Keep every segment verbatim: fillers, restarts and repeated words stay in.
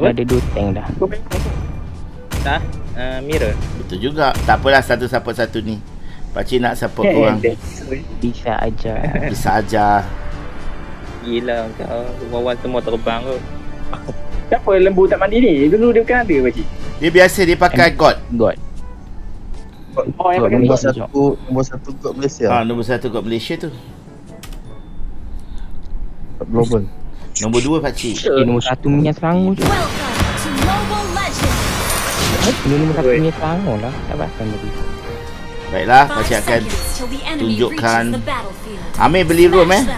Aku ada dua tank dah. Dah, uh, mirror. Betul juga. Tak apalah satu support satu ni. Pakcik nak support korang. Bisa aja. Bisa aja. Gila kau. Wawan semua terbang tu. Siapa lembu tak mandi ni? Dulu dia bukan ada pakcik. Dia biasa dia pakai God. God. Oh, yang pakai Nombor God. satu, nombor satu kot Malaysia. Ah, nombor satu God Malaysia tu. Global. Nombor dua pakcik. Eh, nombor satu minyak Selangor je. Ini nombor satu minyak Selangor lah. Tak pasal tadi. Baiklah, pakcik akan tunjukkan. Amir beli room eh.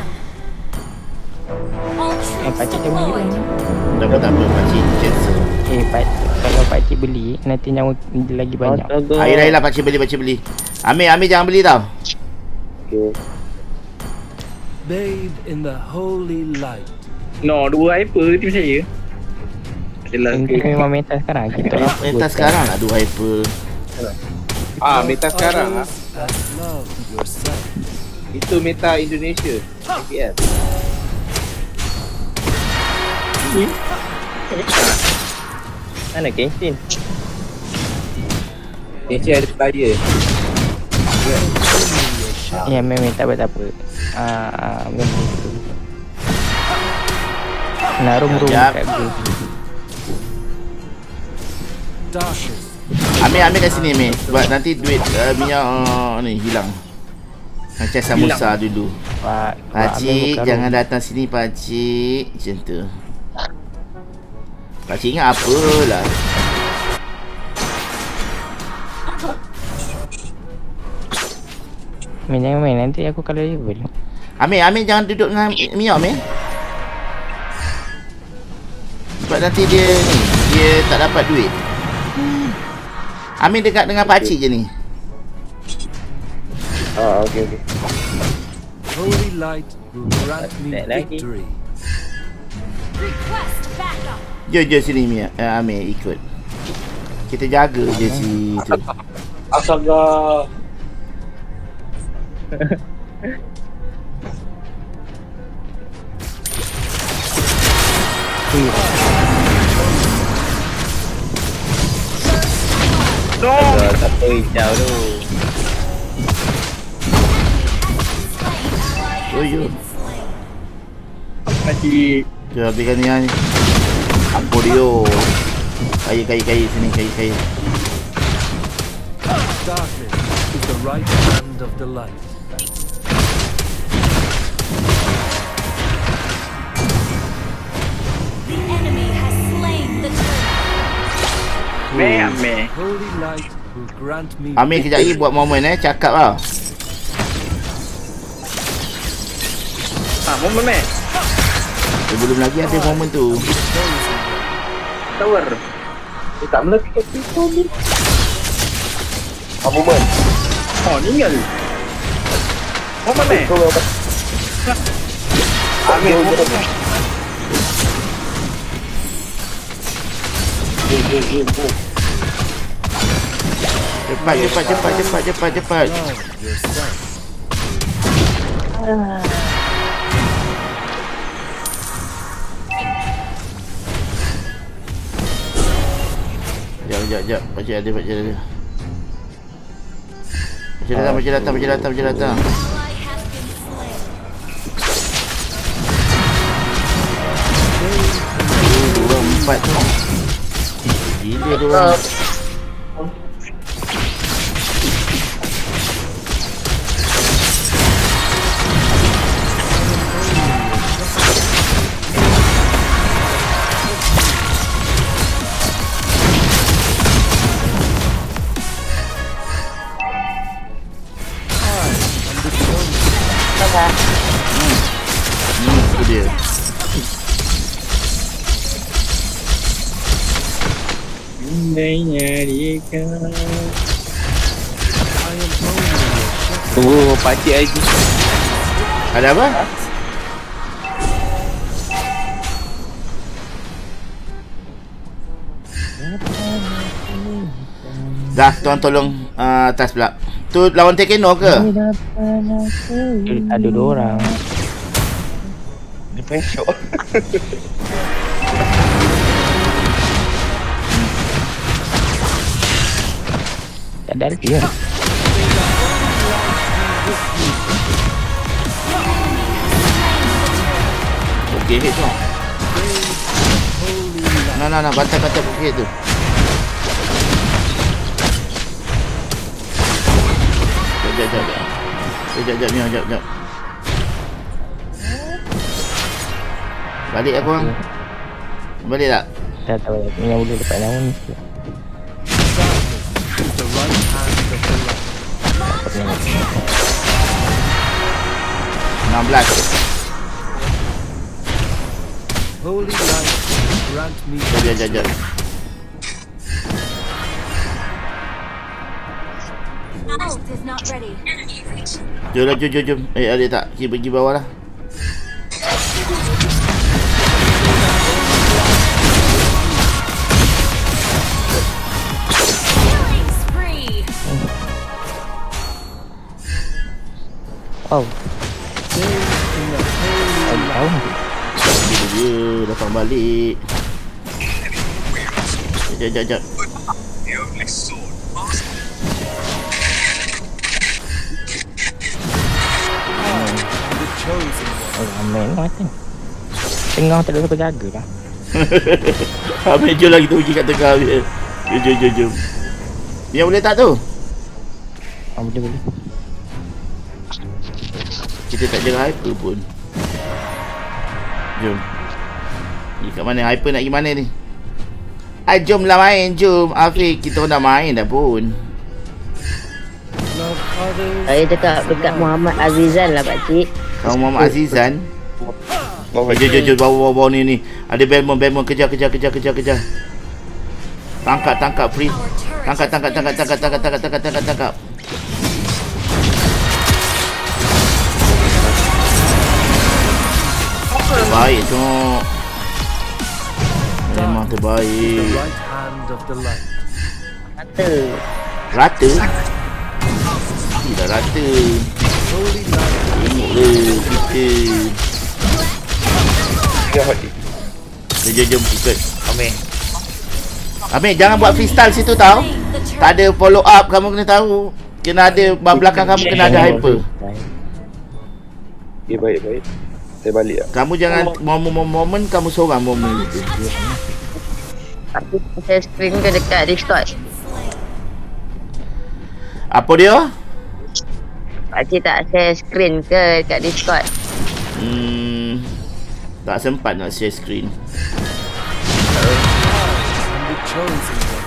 Eh, pakcik dah beli room. Tak apa, tak apa, pakcik cancel. Eh, pakcik, kalau pakcik beli, nanti nyawa lagi banyak. Air-air lah pakcik beli, pakcik beli. Amir, Amir jangan beli tau. Okay. Bathe in the holy light. No, dua hyper tim saya. Adalah Ini memang meta sekarang. Kita lah. Meta sekarang lah dua hyper. Ah, meta sekarang ah. That love yourself. Itu meta Indonesia. I P L. Mana Genshin? Genshin ada player. Ya, memang tak apa, tak apa. Ah, memang itu. Nak room-room Sekejap. kat gua. Darkness. Amir, Amir kat sini Amir. Sebab nanti duit uh, minyak uh, ni hilang. Macam samosa dulu. Pak, Pakcik, jangan datang sini pakcik. Macam tu. Pakcik ingat apa lah. Main jangan main, nanti aku kalau level. Amir, Amir jangan duduk dengan minyak Amir. Sebab nanti dia ni, dia tak dapat duit. Amir dekat dengan pakcik je ni. Ah, okey okey. Holy light will grant me Tak lagi. victory. Jom, jom sini Amir, uh, Amir ikut. Kita jaga je si tu. Astaga. No. Ada satu hijau tu. Oh yo. Pakcik. Jom habiskan ni lah ni. Apa dia? Kayu, kayu, kayu sini, kayu, kayu. Darkness is the right hand of the light. Meh, meh. Holy light will grant me Amir kejap lagi buat moment eh, cakap lah. Ah, moment meh. Sebelum lagi ada moment tu. Tower. Dia tak melekat kat situ ni. Ah, moment. Oh, tinggal. Moment meh. Ambil moment meh. Cepat, cepat, cepat, cepat, cepat, cepat. love yourself. Sekejap, sekejap, sekejap. Pakcik ada, pakcik ada. Pakcik datang, pakcik datang, pakcik datang, pakcik datang. Dua, empat tu. Gila tu orang. Hmm, itu dia. Indahnya dia. Oh, pakcik lagi. Ada apa? Dah, tuan tolong uh, atas pula. Tu lawan Tekeno ke? Ada dua orang. Dia pesok. ada lagi ya. Okey, hit tu. Nah, nah, nah, bantai-bantai hit tu. Jap, jap, jap. Jap, jap, jap, jap, jap. Balik aku orang. Balik tak? Tak tahu punya boleh dapat naun. The right hand of the light. enam belas. Holy light, grant me. Jap, jap, jap. Ult is not ready. Jom lah, jom, jom, jom. Eh, adik tak? Kita pergi bawah lah. Killing spree. Wow. Tahu. Dia dia datang balik. Jap, jap, jap. Oh, amen macam. Tengah tak ada siapa jaga lah. Habis jom lah kita pergi kat tengah dia. Jom, jom, jom, jom. Dia boleh tak tu? Ah, boleh boleh. Kita tak jaga hyper pun. Jom. Pergi kat mana? Hyper nak pergi mana ni? Ah, jom lah main, jom. Afiq, kita orang dah main dah pun. Love others. Saya cakap dekat Muhammad Azizan lah pakcik. Kamu Muhammad Azizan. Oh, jom, jom, jom, bawa, bawa, bawa ni ni. Ada Belmont, Belmont. Kejar, kejar, kejar, kejar, kejar. Tangkap, tangkap, free. Tangkap, tangkap, tangkap, tangkap, tangkap, tangkap, tangkap, tangkap, tangkap. Terbaik tu. Memang The terbaik. right hand of the light. Kata. Rata? Tidak rata. Holy light. Tengok le kita. Jom, jom, jom ikut. Amir. Amir, jangan buat freestyle situ tau. Tak ada follow up, kamu kena tahu. Kena ada, belakang kamu kena ada hyper. Okay, baik, baik. Saya balik lah. Kamu jangan momen-momen kamu seorang momen itu. Aku share screen ke dekat Discord. Apa dia? Pakcik tak share screen ke dekat Discord? Hmm, tak sempat nak share screen. And the chosen one.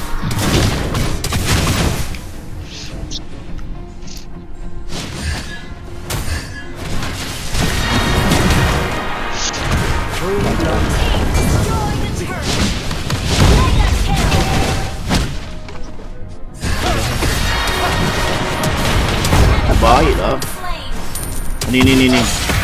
Holy light. Baik lah. Ni ni ni ni.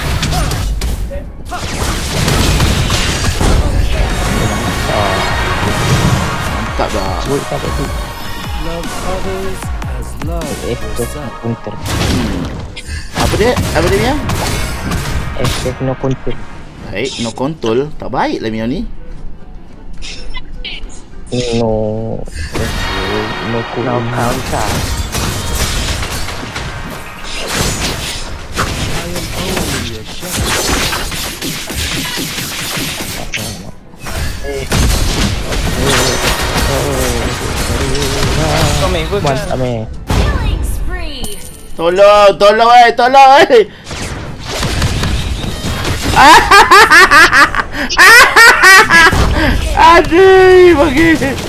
Mantap dah. Buat tak ada tu. Love others as love Eh, tu yourself. counter. Apa dia? Apa dia Mia? Eh, eh, no counter. Baik, no control. Tak baik lah Mia ni. No. No counter. No counter. I am only a shadow. Mantap eh. Killing spree. Tolong, tolong eh, tolong eh. Aduh, bagi.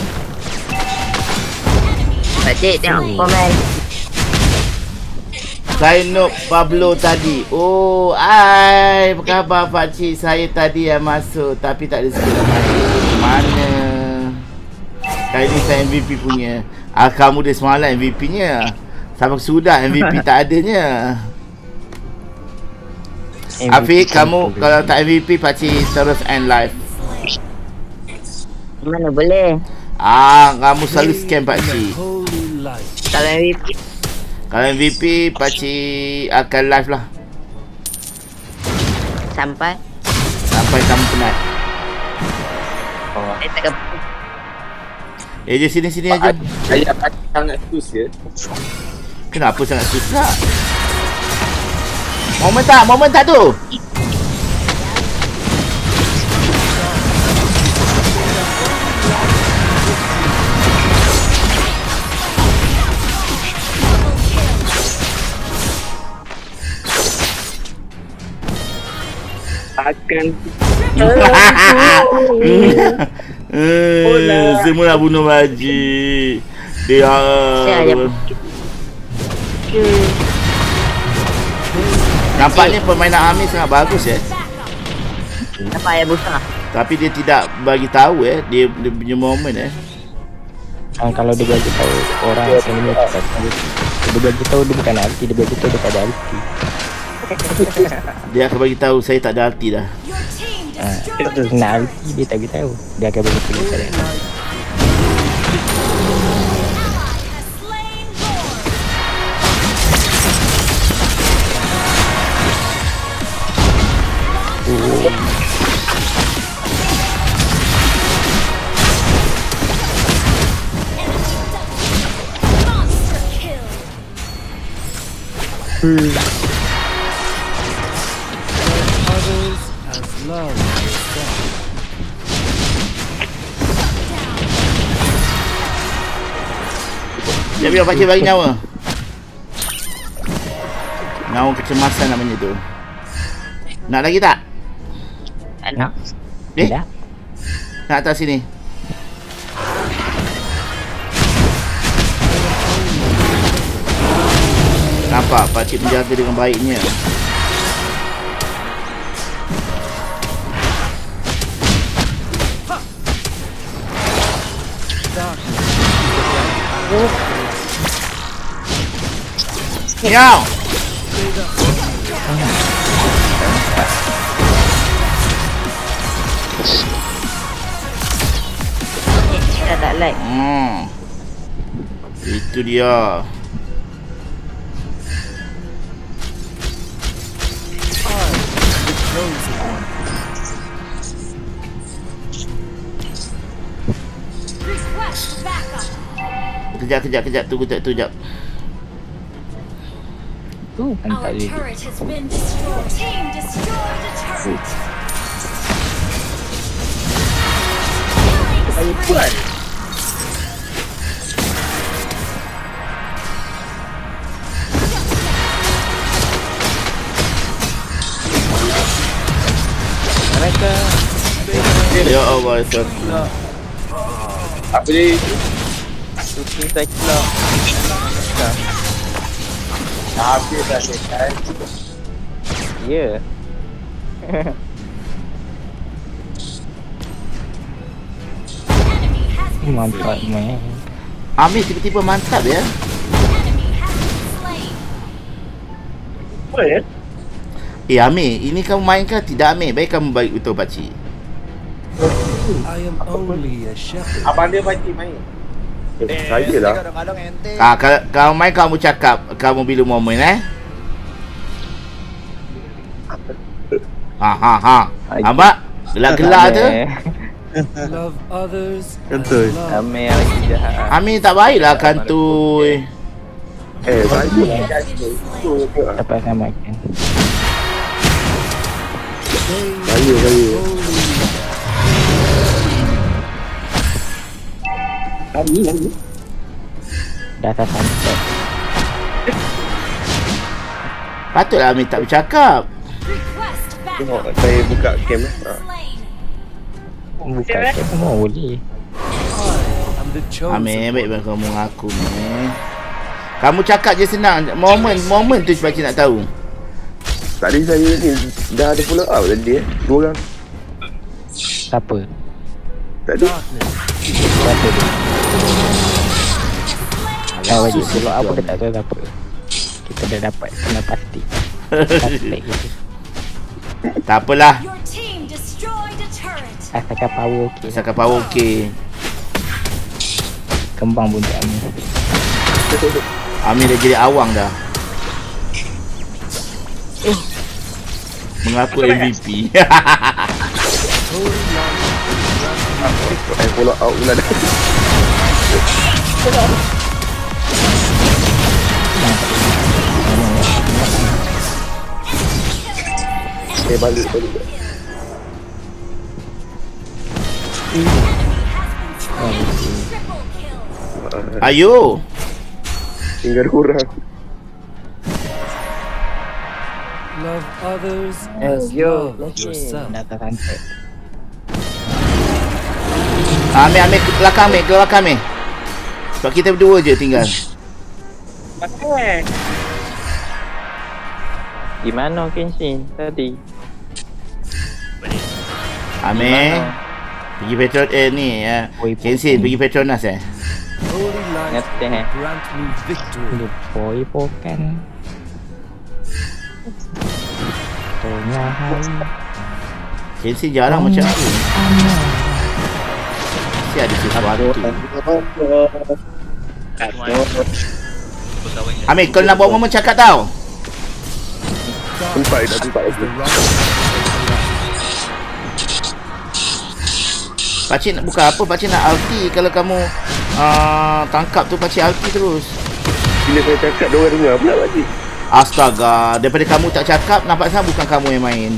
Pakcik tengok komen. Saya noob Pablo tadi. Oh, ai, apa khabar pakcik? Saya tadi yang masuk tapi tak ada skill masuk. Mana? Kali ni saya M V P punya. Ah, kamu dia semalam M V P-nya. Sampai sudah M V P tak adanya. Afiq, kamu kalau tak M V P pakcik terus end live. Mana boleh? Ah, kamu selalu scam pakcik. Holy light. Kalau M V P Kalau M V P pakcik akan live lah sampai sampai kamu penat. saya tak kena. Eh, je sini-sini aja. Ayat kaki sangat susah. Kenapa sangat susah? Momen tak? Momen tak tu? Akan Eh, semua nak bunuh Majid. Dia Saya nampaknya permainan Amir sangat bagus ya. Apa ayat besar? Tapi dia tidak bagi tahu eh dia, dia punya momen eh. Ah, kalau dia bagi tahu orang yang ini cepat, dia bagi tahu dia bukan arti, dia bagi tahu dia tak ada arti. Dia akan bagi tahu saya tak ada arti dah. Your team Ah, destroyed nak arti dia tak bagi tahu. Dia akan bagi tahu saya. has slain Lord. Monster kill. Others as love yourself. Dia biar pakcik bagi nyawa. Nyawa kecemasan namanya tu. Nak lagi tak? Nak? Eh? Tidak. Nak atas sini. Nampak pakcik menjaga dengan baiknya. Miau. Saya tak like. Hmm. Itu dia. Request backup. Kejap, kejap, kejap. Tunggu, kejap, tunggu, kejap. Tu kan tak Our boleh. turret has been destroyed. Team destroyed a turret. Killing spree. Mereka Ya Allah, Astagfirullah. Apa dia? shooting saya pula. Habis dah selesai. Ya. Enemy has been mantap slain. main. Amir tiba-tiba mantap ya. Enemy has been slain. Apa ya? Eh Amir, ini kamu mainkan tidak Amir? Baik kamu baik betul pakcik. I am only a shepherd. Abang dia pakcik main. Eh, saya lah. Ah, kalau kamu main kamu cakap kamu bila momen eh. Ha ha ha. Nampak? Gelak-gelak tu. Love others as Betul. love. Amir lagi jahat. Amir tak baiklah kantoi. Eh, saya Has been slain. Dapat samakan. Saya, saya. Kami lagi. Dah tak sampai. Patutlah Amir tak bercakap. Request Tengok backup. saya buka game eh. Ha. Slain. Bukan saya semua boleh. I'm the chosen. Amir, baik kamu mengaku ni. Kamu cakap je senang. Momen, momen tu pakcik nak tahu. Tadi saya ni dah ada follow up tadi eh. Dua orang. Siapa? Tadi. Siapa dia? Ah, wajib follow up dia tak tahu siapa. Kita dah dapat kena pasti. Suspect gitu. Tak apalah. Your team destroyed a turret. Asalkan power okey. Misalkan power okey. Kembang pun tak ni. Amir dah jadi awang dah. Eh. Mengaku M V P. Eh, follow up pula dah. Eh, balik, balik. Ayo. Tinggal kurang. Love others Eh, as yo, love yourself. dah tak sampai. Ambil, ambil ke belakang, ambil ke belakang, ambil. Sebab kita berdua je tinggal. Gimana Kenshin tadi? Ambil. Pergi Petron eh ni ya. Kensin pergi Petronas eh. Holy light Ngerti eh. grant me victory. Lupoi pokan. Tengah hari. Kensin jarang macam tu. Mesti ada sesuatu. Amir, kau nak buat momen cakap tau. Empat dah, empat lagi. Pakcik nak buka apa? Pakcik nak ulti. Kalau kamu uh, tangkap tu pakcik ulti terus. Bila saya cakap, diorang dengar pula pakcik. Astaga, daripada kamu tak cakap, nampak sangat bukan kamu yang main.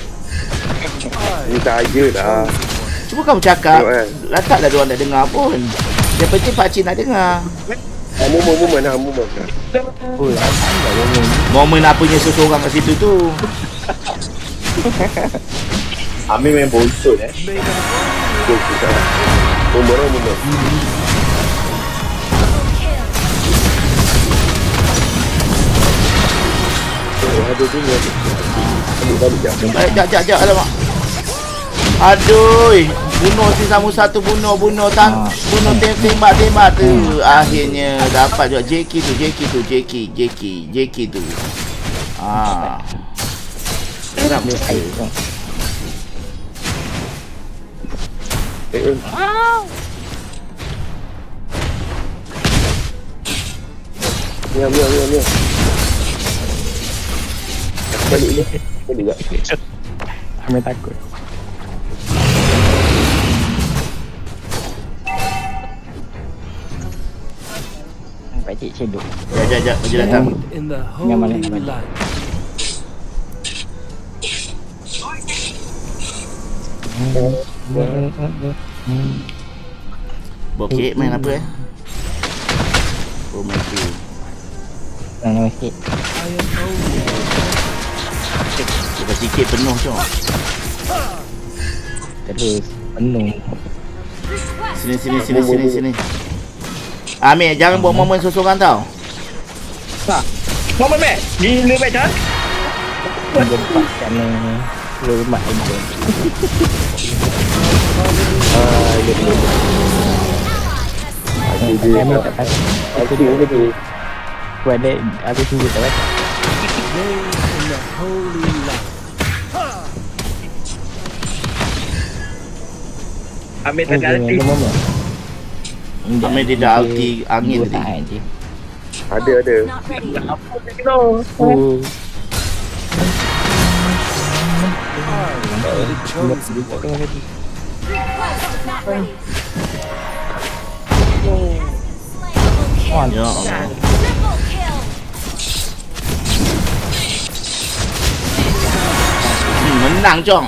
Ni saya dah. Cuba kamu cakap. Tengok, eh. Letaklah diorang tak dengar pun. Yang penting pakcik nak dengar. Ah, momen, momen lah, momen. Oh, ada momen. Momen apanya seseorang kat situ tu. Amir main bonsot eh. Betul, betul. Momen lah, momen. Oh, ada dunia tu. Ambil balik jap. Eh, jap, jap, jap. Alamak. Aduh. Bunuh si Samu satu. Bunuh, bunuh. Tang, bunuh tembak, tembak tu. Akhirnya dapat juga. J K tu, J K tu. J K, J K, J K tu. Ah. Serap dia. Eh, eh. Miau, miau, miau, miau. Balik ni. Balik tak? Amir takut. Pakcik cedok. Jap, jap, jap. Dia datang. In the Nyaman, holy nyaman. light. Bokek main apa eh? Oh, main tu. Nanya sikit. I am only Kita sikit penuh cok. Terus penuh. Sini, sini, sini, sini, sini. Amir, jangan buat momen seseorang tau. Momen mek. Gila mek dah. Gempak kerana lemak aja. Ah, ya, ya. Amir tak tahu. Aku dia lagi. Buat dia, aku sendiri tak baca. lay in the holy light. Ambil tak ganti. Amir dia dah ulti angin tadi. tadi. Ada, ada. Not ready. Oh. The chosen one. Tengok tadi. Request not ready. Wah, Ya Allah. Triple kill. Hmm, menang cok.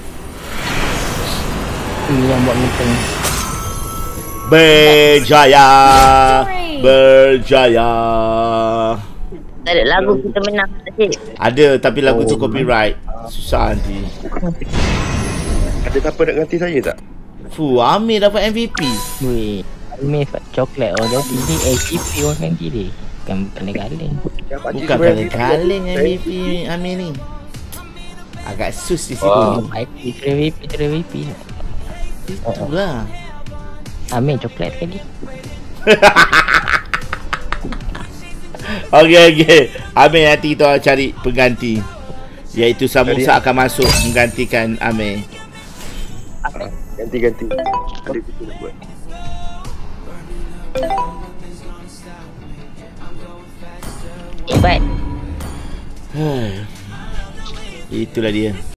ini yang buat meeting. Berjaya. Berjaya. Tak ada lagu kita menang Cik. Ada tapi lagu tu copyright. Susah nanti. Ada siapa nak ganti saya tak? Fuh, Amir dapat M V P. Weh, Amir coklat oh dia ini A P P orang ganti dia. Bukan kaleng-kaleng. Bukan kaleng-kaleng M V P Amir ni. Agak sus di situ. Oh, I P M V P, M V P. Itulah. Amir coklat kali. Okey okey. Amir nanti kita cari pengganti. Iaitu Samusa akan masuk menggantikan Amir. Ganti-ganti. Ada kita nak buat. Hebat. Itulah dia.